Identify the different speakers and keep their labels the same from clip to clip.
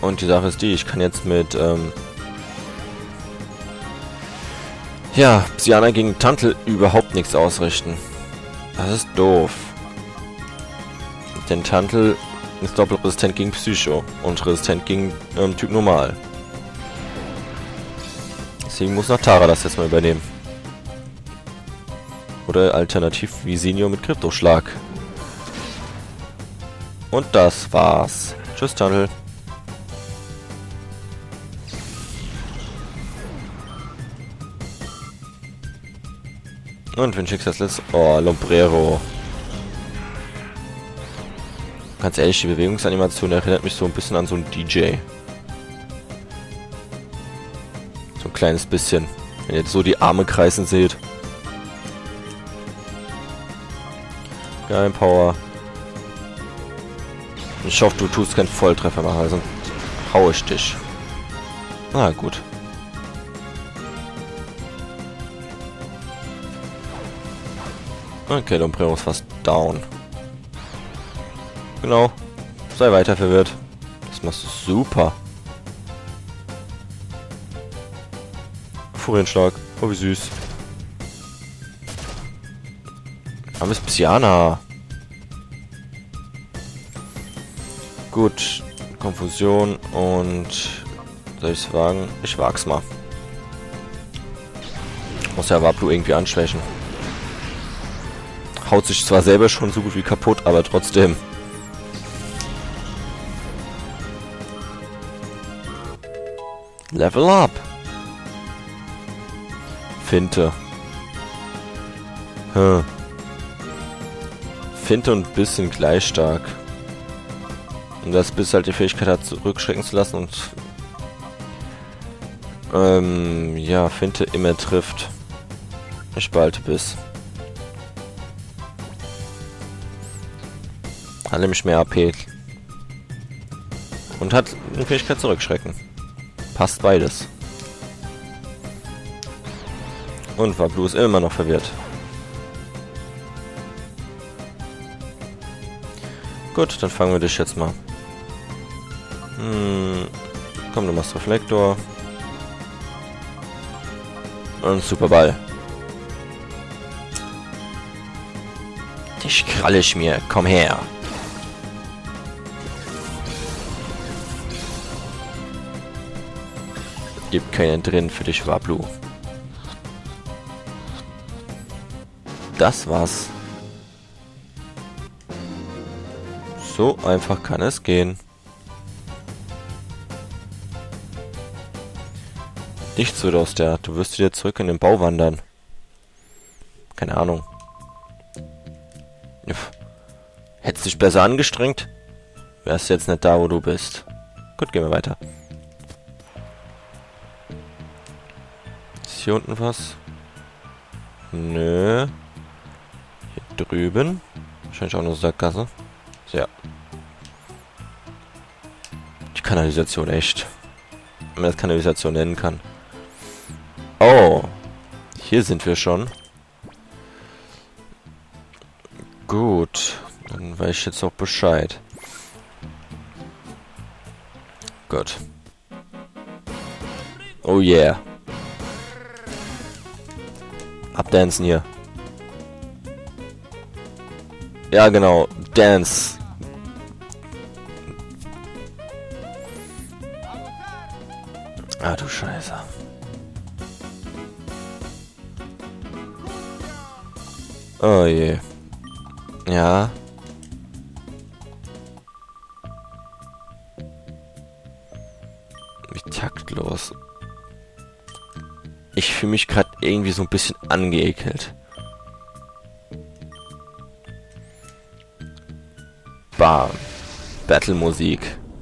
Speaker 1: Und die Sache ist die, ich kann jetzt mit, ja, Psyana gegen Tantel überhaupt nichts ausrichten. Das ist doof. Denn Tantel ist doppelresistent gegen Psycho und resistent gegen Typ Normal. Deswegen muss noch Tara das jetzt mal übernehmen. Oder alternativ Visinio mit Kryptoschlag. Und das war's. Tschüss, Tantel. Und wenn Schicksal ist, oh, Lombrero. Ganz ehrlich, die Bewegungsanimation erinnert mich so ein bisschen an so einen DJ. So ein kleines bisschen. Wenn ihr jetzt so die Arme kreisen seht. Geil, Power. Ich hoffe, du tust keinen Volltreffer machen, also hau ich dich. Na gut. Okay, Lombrero ist fast down. Genau. Sei weiter verwirrt. Das machst du super. Furienschlag. Oh, wie süß. Aber ist Psyana. Gut. Konfusion und... Soll ich es wagen? Ich wag's mal. Muss ja Wablu irgendwie anschwächen. Haut sich zwar selber schon so gut wie kaputt, aber trotzdem. Level up. Finte. Finte und bisschen gleich stark. Und das Biss halt die Fähigkeit hat, zurückschrecken zu lassen und ja, Finte immer trifft. Ich behalte Biss. Hat nämlich mehr AP. Und hat eine Fähigkeit zurückschrecken. Passt beides. Und Wablu ist immer noch verwirrt. Gut, dann fangen wir dich jetzt mal. Komm, du machst Reflektor. Und Superball. Dich kralle ich mir. Komm her. Gibt keinen drin für dich, Wablu. Das war's. So einfach kann es gehen. Nichts wird aus der. Du wirst wieder zurück in den Bau wandern. Keine Ahnung. Hättest dich besser angestrengt? Wärst jetzt nicht da, wo du bist. Gut, gehen wir weiter. Ist hier unten was? Nö. Hier drüben. Wahrscheinlich auch eine Sackgasse. Ja. Die Kanalisation, echt. Wenn man das Kanalisation nennen kann. Oh. Hier sind wir schon. Gut. Dann weiß ich jetzt auch Bescheid. Gut. Oh yeah. Abdancen hier. Ja, genau. Dance. Ah, du Scheiße. Oh je. Ja. Wie taktlos. Ich fühle mich gerade irgendwie so ein bisschen angeekelt. Bam. Battle-Musik.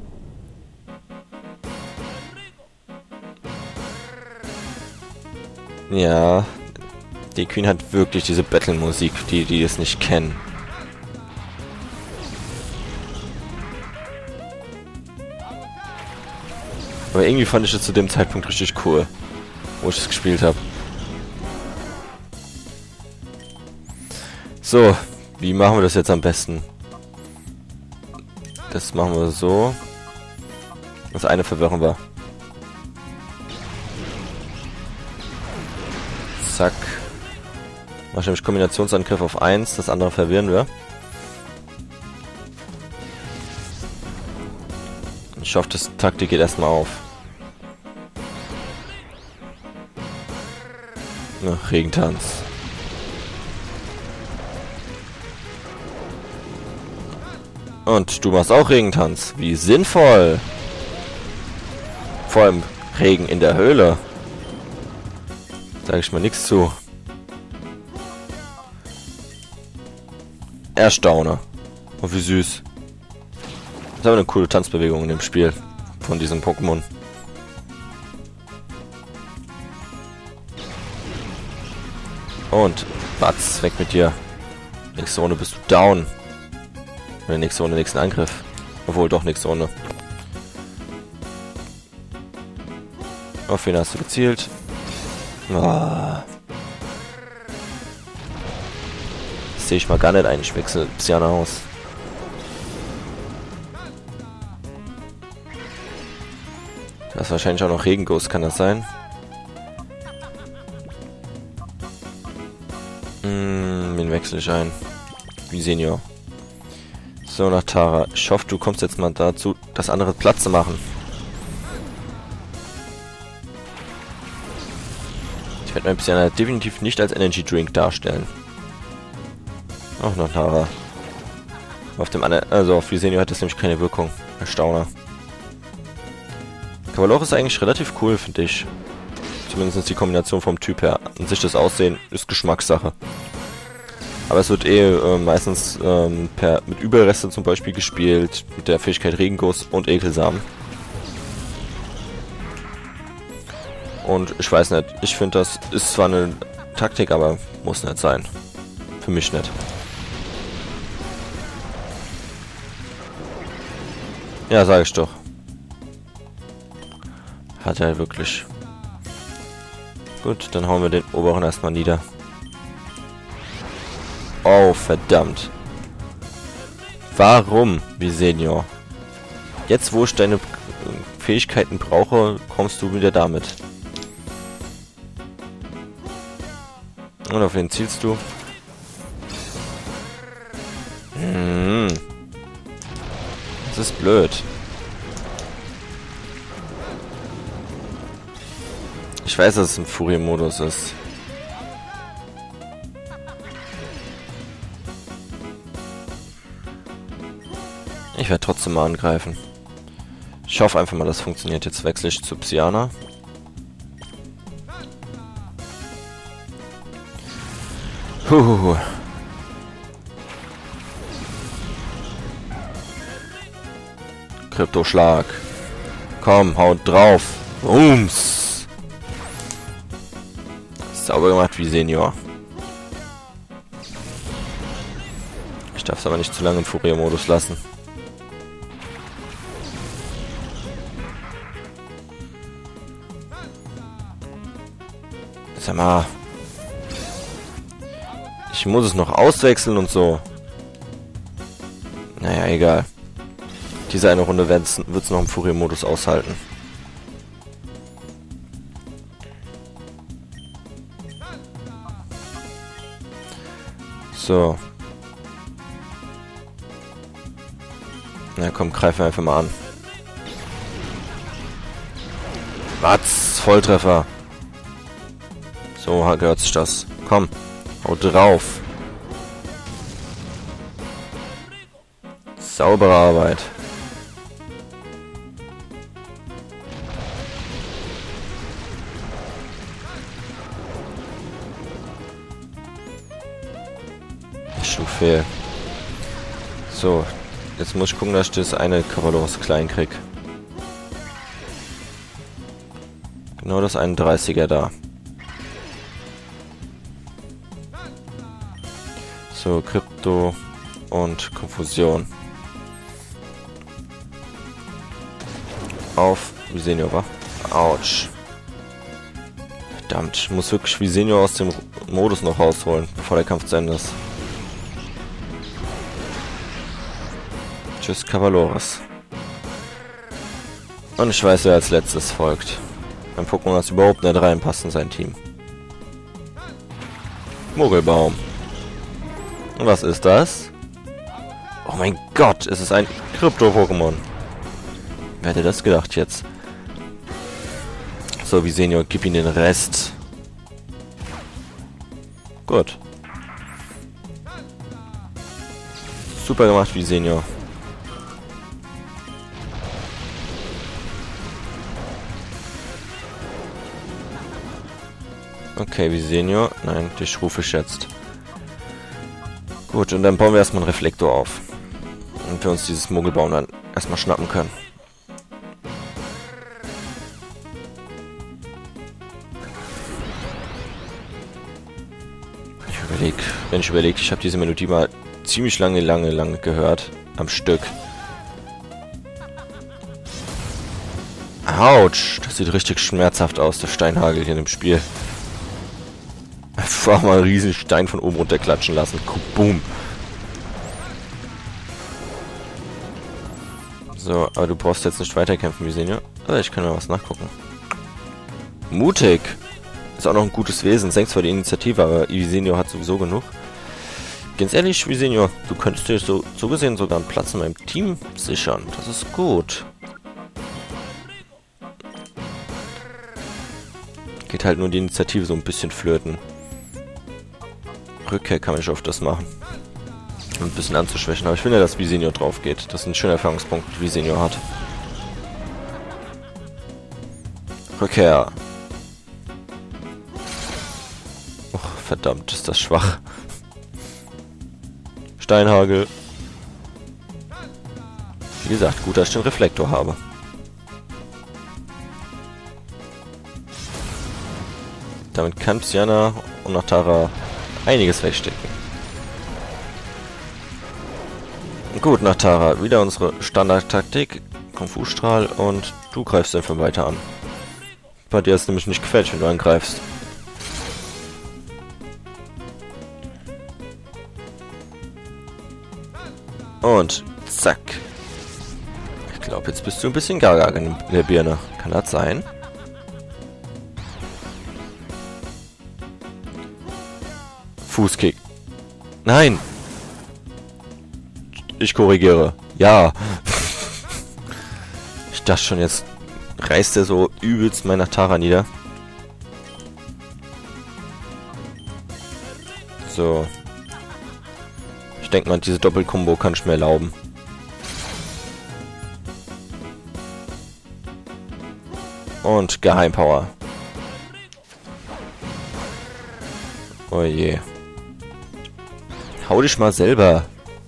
Speaker 1: Ja. Die Queen hat wirklich diese Battle-Musik, die es nicht kennen. Aber irgendwie fand ich es zu dem Zeitpunkt richtig cool, wo ich es gespielt habe. So, wie machen wir das jetzt am besten? Das machen wir so. Das eine verwirren wir. Zack. Mach nämlich Kombinationsangriff auf 1, das andere verwirren wir. Ich hoffe, das Taktik geht erstmal auf. Ach, Regentanz. Und du machst auch Regentanz. Wie sinnvoll. Vor allem Regen in der Höhle. Sag ich mal nichts zu. Erstaune. Und wie süß. Das ist aber eine coole Tanzbewegung in dem Spiel. Von diesem Pokémon. Und, Batz, weg mit dir. Nächste Runde bist du down. Oder nächste Runde, nächsten Angriff. Obwohl, doch nächste Runde. Auf wen hast du gezielt? Ah. Das sehe ich mal gar nicht ein. Ich wechsle Psyana aus. Das ist wahrscheinlich auch noch Regenghost, kann das sein? Wen wechsle ich ein? Visenior. So, nach Tara. Ich hoffe, du kommst jetzt mal dazu, das andere Platz zu machen. Ich werde mein Psyana definitiv nicht als Energy Drink darstellen. Auch noch Tara. Auf dem anderen, also auf Visenior hat das nämlich keine Wirkung. Erstauner. Cavallor ist eigentlich relativ cool, finde ich. Zumindest die Kombination vom Typ her. An sich das Aussehen ist Geschmackssache. Aber es wird meistens mit Überreste zum Beispiel gespielt, mit der Fähigkeit Regenguss und Ekelsamen. Und ich weiß nicht, ich finde, das ist zwar eine Taktik, aber muss nicht sein. Für mich nicht. Ja, sage ich doch. Hat er wirklich. Gut, dann hauen wir den oberen erstmal nieder. Oh, verdammt. Warum, Visenior? Jetzt, wo ich deine Fähigkeiten brauche, kommst du wieder damit. Und auf wen zielst du? Das ist blöd. Ich weiß, dass es im Furie-Modus ist. Ich werde trotzdem mal angreifen. Ich hoffe einfach mal, das funktioniert. Jetzt wechsle ich zu Psyana. Kryptoschlag. Komm, haut drauf. Bums. Sauber gemacht, Visenior. Ich darf es aber nicht zu lange im Furie-Modus lassen. Sag mal. Ich muss es noch auswechseln und so. Naja, egal. Diese eine Runde wird es noch im Furie-Modus aushalten. So. Na komm, greifen wir einfach mal an. Was? Volltreffer. So gehört sich das. Komm, hau drauf. Saubere Arbeit. Ich schlug fehl. So, jetzt muss ich gucken, dass ich das eine Cavallors klein krieg. Genau das 31er da. So, Krypto und Konfusion. Auf Visenior, wa? Autsch. Verdammt, ich muss wirklich Visenior aus dem Modus noch rausholen, bevor der Kampf zu Ende ist. Tschüss, Cavallors. Und ich weiß, wer als letztes folgt. Ein Pokémon, das überhaupt nicht reinpasst in sein Team. Mogelbaum. Und was ist das? Oh mein Gott, es ist ein Krypto-Pokémon. Wer hätte das gedacht jetzt? So, Visenior, gib ihm den Rest. Gut. Super gemacht, Visenior. Okay, Visenior. Nein, dich rufe ich jetzt. Gut, und dann bauen wir erstmal einen Reflektor auf. Und wir uns dieses Mogelbaum dann erstmal schnappen können. Wenn ich überlege, ich habe diese Melodie mal ziemlich lange gehört. Am Stück. Autsch, das sieht richtig schmerzhaft aus, der Steinhagel hier in dem Spiel. Einfach mal einen riesen Stein von oben runter klatschen lassen. Boom. So, aber du brauchst jetzt nicht weiterkämpfen, Visenior. Aber ich kann mal was nachgucken. Mutig. Ist auch noch ein gutes Wesen. Senkt zwar die Initiative, aber Visenior hat sowieso genug. Ganz ehrlich, Visenior, du könntest dir so gesehen sogar einen Platz in meinem Team sichern. Das ist gut. Geht halt nur die Initiative so ein bisschen flöten. Rückkehr kann ich auf das machen. Um ein bisschen anzuschwächen. Aber ich finde, dass Visenior drauf geht. Das ist ein schöner Erfahrungspunkt, den Visenior hat. Rückkehr. Och, verdammt, ist das schwach. Steinhagel. Wie gesagt, gut, dass ich den Reflektor habe. Damit kann Psyana und Nachtara einiges wegstecken. Gut, Nachtara, wieder unsere Standardtaktik. Kung-Fu-Strahl und du greifst einfach weiter an. Bei dir ist nämlich nicht gefällt, wenn du angreifst. Und zack. Ich glaube, jetzt bist du ein bisschen gaga in der Birne. Kann das sein? Fußkick. Nein! Ich korrigiere. Ja. Ich dachte schon, jetzt reißt er so übelst meiner Tara nieder. So. Ich denke mal, diese Doppelkombo kann ich mir erlauben. Und Geheimpower. Oh je. Hau dich mal selber.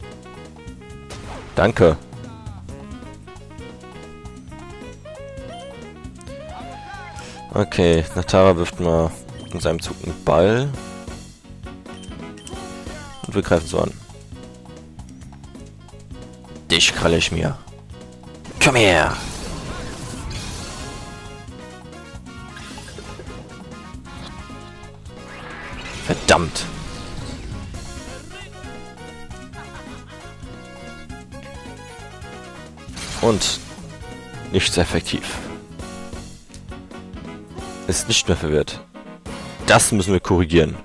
Speaker 1: Danke. Okay, Nachtara wirft mal in seinem Zug einen Ball. Und wir greifen so an. Dich kralle ich mir. Komm her! Verdammt! Und nichts effektiv. Ist nicht mehr verwirrt. Das müssen wir korrigieren.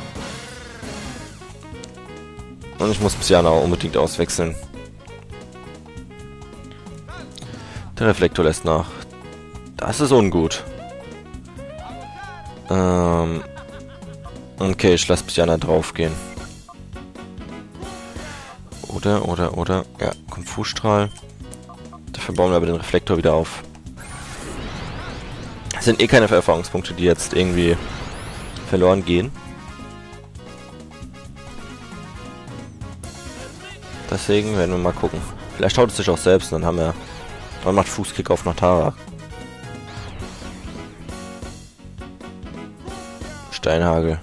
Speaker 1: Und ich muss Psyana unbedingt auswechseln. Der Reflektor lässt nach. Das ist ungut. Okay, ich lasse Psyana draufgehen. Oder. Ja, Kung-Fu-Strahl. Dafür bauen wir aber den Reflektor wieder auf. Das sind eh keine Erfahrungspunkte, die jetzt irgendwie verloren gehen. Deswegen werden wir mal gucken. Vielleicht haut es sich auch selbst und dann haben wir... Man macht Fußkick auf Nachtara. Steinhagel.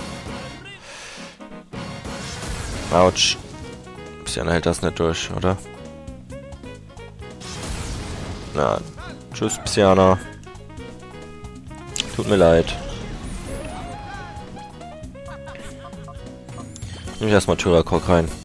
Speaker 1: Autsch. Bisschen hält das nicht durch, oder? Na, tschüss, Psyana. Tut mir leid. Nehme ich erstmal Tyrakok rein.